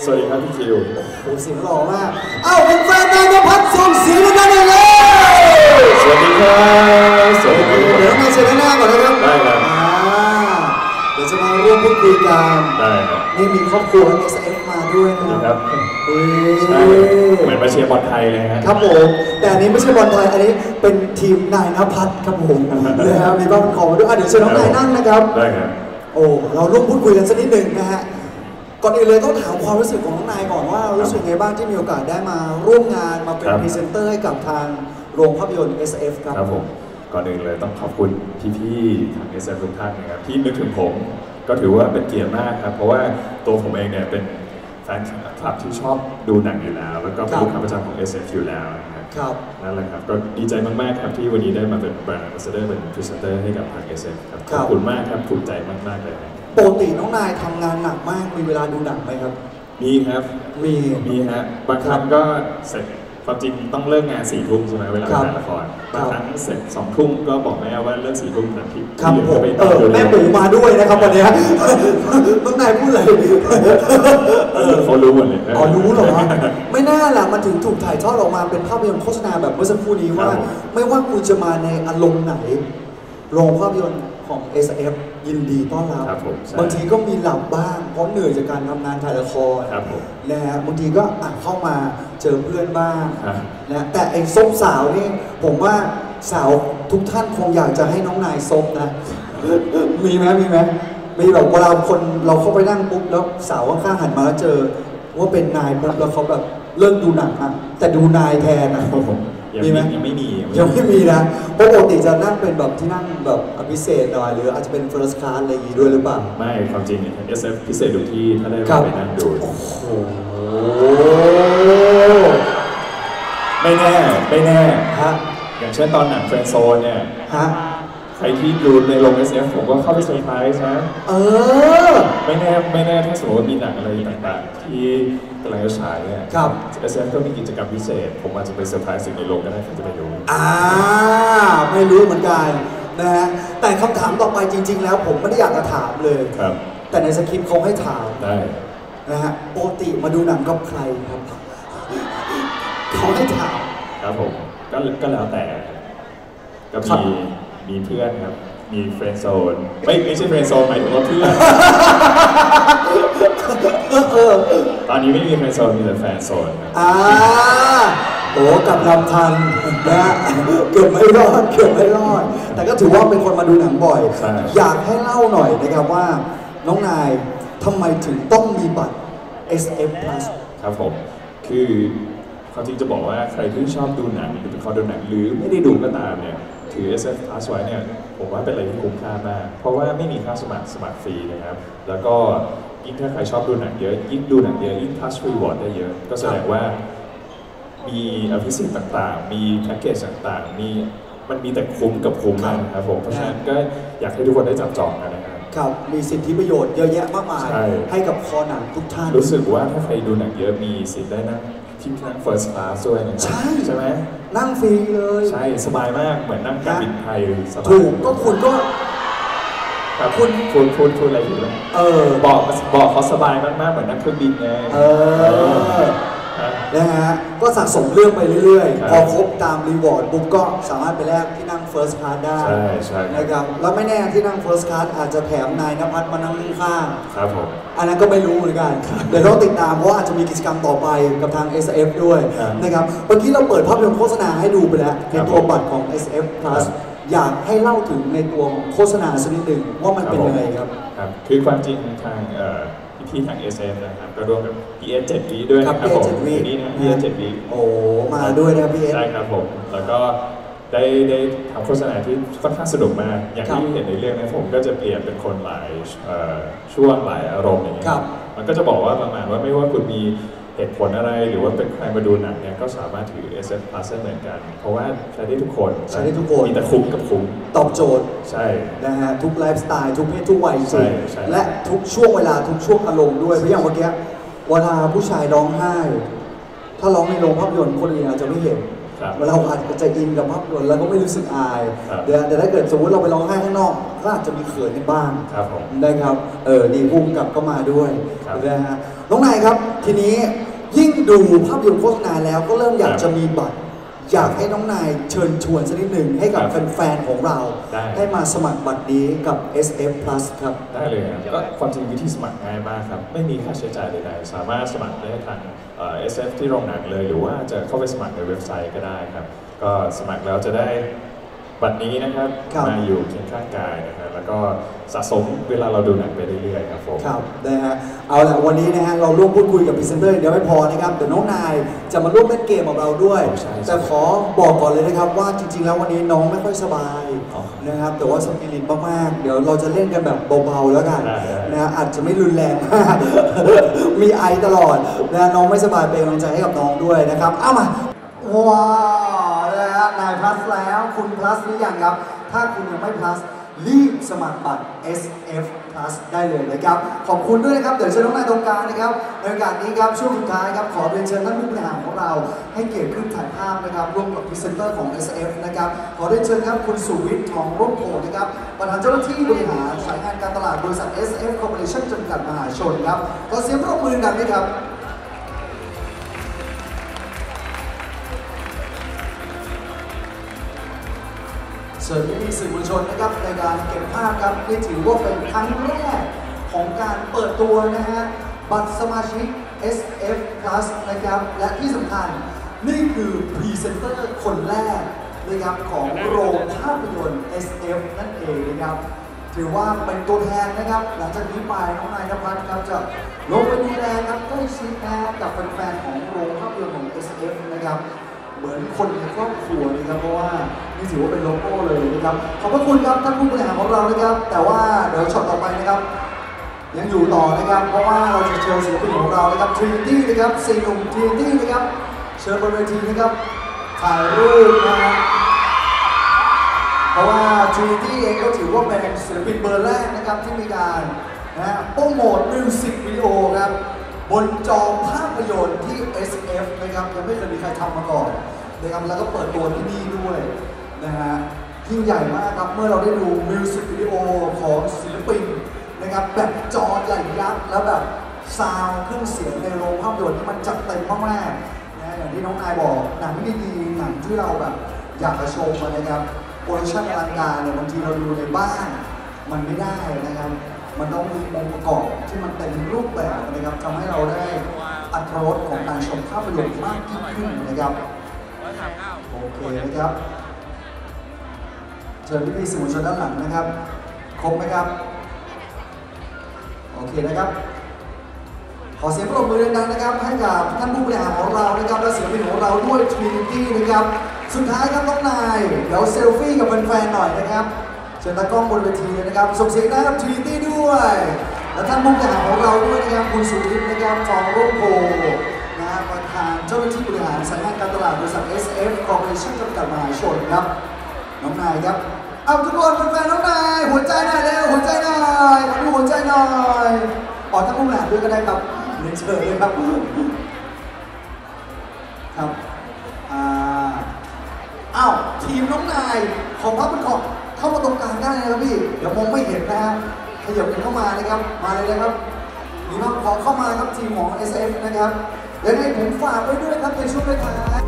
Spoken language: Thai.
สวัสดีครับพี่คิวโอ้เสียงหล่อมากอ้าวเป็นแฟนนายณภัทรส่งเสียงกันเลยสวัสดีครับสวัสดีครับเดี๋ยวมาเชิญหน้าก่อนนะครับได้ครับเดี๋ยวจะมาร่วมพูดคุยกันได้ครับนี่มีครอบครัว SF มาด้วยนะครับใช่เหมือนมาเชียร์บอลไทยเลยครับผมแต่อันนี้ไม่ใช่บอลไทยอันนี้เป็นทีมนายณภัทรครับผมนะครับมีบ้านของด้วยเดี๋ยวเชิญน้องนายนั่งนะครับได้ครับโอ้เราร่วมพูดคุยกันสักนิดหนึ่งนะฮะก่อนอื่นเลยต้องถามความรู้สึกของน้องนายก่อนว่ารู้สึกไงบ้างที่มีโอกาสได้มาร่วมงานมาเป็นพรีเซนเตอร์ให้กับทางโรงภาพยนตร์ SF ครับครับผมก่อนอื่นเลยต้องขอบคุณพี่ๆทาง SF ทุกท่านนะครับที่นึกถึงผมก็ถือว่าเป็นเกียรติมากครับเพราะว่าตัวผมเองเนี่ยเป็นแฟนคลับที่ชอบดูหนังอยู่แล้วแล้วก็เป็นลูกค้าประจำของ SF อยู่แล้วนะครับนั่นแหละครับก็ดีใจมากๆครับที่วันนี้ได้มาเป็นแบรนด์แอมบาสเดอร์เป็นพรีเซนเตอร์ให้กับทาง SF ครับขอบคุณมากครับภูมิใจมากๆเลยปกติน้องนายทำงานหนักมากมีเวลาดูหนังไหมครับมีครับมีฮะบางครั้งก็เสร็จความจริงต้องเลิกงาน4 ทุ่มใช่ไหมเวลาถ่ายละครบางครั้งเสร็จ2 ทุ่มก็บอกแม่ว่าเลิก4 ทุ่มทันทีครับผมแม่หมูมาด้วยนะครับวันนี้น้องนายพูดอะไรเขารู้หมดเลยอ๋อรู้เหรอไม่น่าล่ะมันถึงถูกถ่ายทอดออกมาเป็นภาพยนตร์โฆษณาแบบเมื่อสักครู่นี้ว่าไม่ว่าคุณจะมาในอารมณ์ไหนโรงภาพยนตร์ของ SF ยินดีต้อนรับบางทีก็มีหลับบ้างเพราะเหนื่อยจากการทำงานถ่ายละครนะฮะบางทีก็เข้ามาเจอเพื่อนบ้างนะแต่ไอ้ซบสาวนี่ผมว่าสาวทุกท่านคงอยากจะให้น้องนายซบนะมีไหมมีแบบเวลาคนเราเข้าไปนั่งปุ๊บแล้วสาวข้างๆหันมาแล้วเจอว่าเป็นนายปุ๊บแล้วเขาแบบเลิกดูหนังอะแต่ดูนายแทนนะมีไหมยังไม่มีนะเพราะปกติจะนั่งเป็นแบบที่นั่งแบบพิเศษหน่อยหรืออาจจะเป็น first class อะไรอย่างงี้ด้วยหรือเปล่าไม่ความจริงเนี่ย SF พิเศษดูที่ถ้าได้ไปนั่งดูโอ้โหไม่แน่ฮะอย่างเช่นตอนหนังเฟรนด์โซนเนี่ยฮะใครที่ดูในโรง SF ผมก็เข้าไปเซอร์ไพรส์นะไม่แน่ถ้าสมมติว่ามีหนังอะไรต่างๆที่กำลังจะฉายเนี่ยครับ SF ก็มีกิจกรรมพิเศษผมอาจจะไปเซอร์ไพรส์สิ่งในโรงก็ได้ใครจะไปดูไม่รู้เหมือนกันนะฮะแต่คำถามต่อไปจริงๆแล้วผมไม่ได้อยากจะถามเลยครับแต่ในสคริปต์เขาให้ถามได้นะฮะปกติมาดูหนังกับใครครับเขาให้ถามครับผมก็แล้วแต่ก็มีเพื่อนครับมีเฟรนด์โซนไม่ใช่เฟรนด์โซนหมายถึงว่าเพื่อนตอนนี้ไม่มีเฟรนด์โซนมีแต่แฟนโซนโอ้กับลำทันนะเกือบไม่รอดแต่ก็ถือว่าเป็นคนมาดูหนังบ่อยอยากให้เล่าหน่อยนะครับว่าน้องนายทำไมถึงต้องมีบัตร SF Plus ครับผมคือความจริงจะบอกว่าใครที่ชอบดูหนังหรือเป็นคนดูหนังหรือไม่ได้ดูก็ตามเนี่ยถือ SF Plus ไว้เนี่ยผมว่าเป็นอะไรที่คุ้มค่ามากเพราะว่าไม่มีค่าสมัครฟรีนะครับแล้วก็ยิ่งถ้าใครชอบดูหนังเยอะยิ่งดูหนังเยอะยิ่ง Plus Reward ได้เยอะก็แสดงว่ามีอภิสิทธิ์ต่างๆมีแพ็กเกจต่างๆมันมีแต่คุ้มกับคุ้มมากครับผมเพราะฉะนั้นก็อยากให้ทุกคนได้จับจองกันนะครับครับมีสิทธิประโยชน์เยอะแยะมากมายให้กับคอหนังทุกท่านรู้สึกว่าถ้าใครดูหนังเยอะมีสิทธิ์ได้นั่งที่นั่ง First Class ด้วยนะครับใช่ไหมนั่งฟรีเลยใช่สบายมากเหมือนนั่งการบินไทยสบายถูกก็คุณก็พูดอะไรอยู่แล้วบอกเขาสบายมากๆเหมือนนั่งเครื่องบินไงนะฮะก็สะสมเรื่องไปเรื่อยๆพอครบตามรีวอร์ดปุ๊บก็สามารถไปแลกที่นั่ง First Class ได้ใช่นะครับแล้วไม่แน่ที่นั่ง First Class อาจจะแถมนายณภัทรมานั่งข้างครับผมอันนั้นก็ไม่รู้เหมือนกันเดี๋ยวต้องติดตามเพราะอาจจะมีกิจกรรมต่อไปกับทาง SF ด้วยนะครับเมื่อกี้เราเปิดภาพยนตร์โฆษณาให้ดูไปแล้วในตัวบัตรของ SF Plus อยากให้เล่าถึงในตัวโฆษณาสักนิดหนึ่งว่ามันเป็นยังไงครับคือความจริงทางพี่ทาง SF นะครับก็ร่วมกับ PS 7 วีด้วยนะครับผมนี่นะ PS 7 วีโอ้มาด้วยนะ PS ใช่ครับผมแล้วก็ได้ทำโฆษณาที่ค่อนข้างสนุกมากอย่างที่เห็นในเรื่องนะผมก็จะเปลี่ยนเป็นคนหลายช่วงหลายอารมณ์อย่างเงี้ยมันก็จะบอกว่าประมาณว่าไม่ว่าคุณมีเหตุผลอะไรหรือว่าเป็นใครมาดูหนังเนี่ยก็สามารถถือ SF Plus ได้เหมือนกันเพราะว่าใช้ได้ทุกคนมีแต่คุ้มกับคุ้มตอบโจทย์ใช่นะฮะทุกไลฟ์สไตล์ทุกเพศทุกวัยจริงและทุกช่วงเวลาทุกช่วงอารมณ์ด้วยเพราะอย่างเมื่อกี้เวลาผู้ชายร้องไห้ถ้าร้องในโรงภาพยนตร์คนอื่นอาจจะไม่เห็นเราอาจจะอินกับภาพยนตร์แล้วก็ไม่รู้สึกอายแต่ถ้าเกิดสมมติเราไปร้องไห้ข้างนอกก็อาจจะมีเขินในบ้างนะครับนี่พุ่งกับก็มาด้วยนะฮะน้องนายครับทีนี้ยิ่งดูภาพยนตร์โฆษณาแล้วก็เริ่มอยากจะมีบัตรอยากให้น้องนายเชิญชวนสักนิดหนึ่งให้กับแฟนๆของเราให้มาสมัครบัตรนี้กับ SF Plus ครับได้เลยครับก็ความจริงวิธีสมัครง่ายมากครับไม่มีค่าใช้จ่ายใดๆสามารถสมัครได้ทางSF ที่โรงหนังเลยหรือว่าจะเข้าไปสมัครในเว็บไซต์ก็ได้ครับก็สมัครแล้วจะได้บัตรนี้นะครับมาอยู่เคียงข้างกายนะครับแล้วก็สะสมเวลาเราดูหนังไปเรื่อยๆครับผมครับนะฮะเอาละวันนี้นะฮะเราร่วมพูดคุยกับพรีเซนเตอร์เดี๋ยวไม่พอนะครับเดี๋ยวน้องนายจะมาร่วมเล่นเกมกับเราด้วยแต่ขอบอกก่อนเลยนะครับว่าจริงๆแล้ววันนี้น้องไม่ค่อยสบายนะครับแต่ว่าสปิริตมากๆเดี๋ยวเราจะเล่นกันแบบเบาๆแล้วกันนะอาจจะไม่รุนแรงมากมีไอตลอดนะน้องไม่สบายเป็นกำลังใจให้กับน้องด้วยนะครับเอามาว้าวนะฮะนายพลัสแล้วคุณพลัสหรือยังครับถ้าคุณยังไม่พลัสรีบสมัครบัตร SF Plus ได้เลยนะครับขอบคุณด้วยนะครับเดี๋ยวเชิญน้องนายตรงกลางนะครับในโอกาสนี้ครับช่วงสุดท้ายครับขอเรียนเชิญท่านผู้บริหารของเราให้เกียรติขึ้นถ่ายภาพนะครับร่วมกับพรีเซนเตอร์ของ SF นะครับขอเรียนเชิญครับคุณสุวิทย์ทองร่มโพนะครับประธานเจ้าหน้าที่บริหารสายงานการตลาดบริษัท SF Corporation จำกัดมหาชนครับขอเสียงปรบมือดังด้วยครับเชิญพี่สื่อมวลชนนะครับในการเก็บภาพครับนี่ถือว่าเป็นครั้งแรกของการเปิดตัวนะฮะบัตรสมาชิก SF Plus นะครับและที่สำคัญนี่คือพรีเซนเตอร์คนแรกนะครับของโรงภาพยนตร์ SF นั่นเองนะครับถือว่าเป็นตัวแทนนะครับหลังจากนี้ไปน้องนายนภัสครับจะลงไปดูแลครับใกล้ชิดนะกับแฟนๆของโรงภาพยนตร์ของ SF นะครับเหมือนคนในครอบครัวนะครับเพราะว่านี่ถือว่าเป็นโลโก้เลยนะครับขอบพระคุณครับท่านผู้บริหารของเรานะครับแต่ว่าเดี๋ยวช็อตต่อไปนะครับยังอยู่ต่อนะครับเพราะว่าเราจะเชิญศิลปินของเรานะครับทรีตี้นะครับสี่หนุ่มทรีตี้นะครับเชิญบนเวทีนะครับถ่ายรูปนะครับเพราะว่าทรีตี้เองก็ถือว่าเป็นศิลปินเบอร์แรกนะครับที่มีการโปรโมทมิวสิกวิดีโอครับบนจอภาพยนตร์ที่ SF นะครับยังไม่เคยมีใครทำมาก่อนนะครับแล้วก็เปิดตัวที่นี่ด้วยนะฮะยิ่งใหญ่มากครับเมื่อเราได้ดูมิวสิกวิดีโอของศิลปินนะครับแบบจอใหญ่ยักษ์แล้วแบบซาวด์เครื่องเสียงในโรงภาพยนตร์ที่มันจัดเต็มมากๆนะอย่างที่น้องนายบอกหนังดีๆหนังที่เราแบบอยากจะชมนะครับโปรดักชั่นอลังการเนี่ยบางทีเราดูในบ้านมันไม่ได้นะครับมันต้องมีองค์ประกอบที่มันเป็นรูปแบบนะครับทำให้เราได้อรรถรสของการชมภาพยนตร์มากยิ่งขึ้นนะครับโอเคนะครับเชิญพี่ๆสื่อมวลชนด้านหลังนะครับครบไหมครับโอเคนะครับขอเสียงปรบมือดังๆนะครับให้กับท่านผู้บริหารของเรานะครับและศิลปินของเราด้วย Trinity นะครับสุดท้ายครับน้องนายเดี๋ยวเซลฟี่กับแฟนๆหน่อยนะครับเชิญตากล้องบนเวทีเลยนะครับส่งเสียงนะครับ Trinity ด้วยและท่านผู้บริหารของเราด้วยนะครับคุณสุวิทย์นะครับทองร่มโพนะประธานเจ้าหน้าที่บริหารสายงานการตลาดบริษัท SF Corporation จำกัดมหาชนครับน้องนายครับเอาทุกคนแฟนๆน้องนายหัวใจหน่อยเร็วหัวใจหน่อยขอดูหัวใจหน่อยออกท่านผู้บริหารด้วยก็ได้ครับเรียนเชิญเลยครับครับอ้าวทีมน้องนายของพับเป็นของเข้ามาตรงกลางได้นะครับพี่เดี๋ยวมองไม่เห็นนะฮะขยับเข้ามานะครับมาเลยนะครับมีภาพขอเข้ามาครับทีมของ SF นะครับยังไงผมฝากไว้ด้วยครับในช่วงท้าย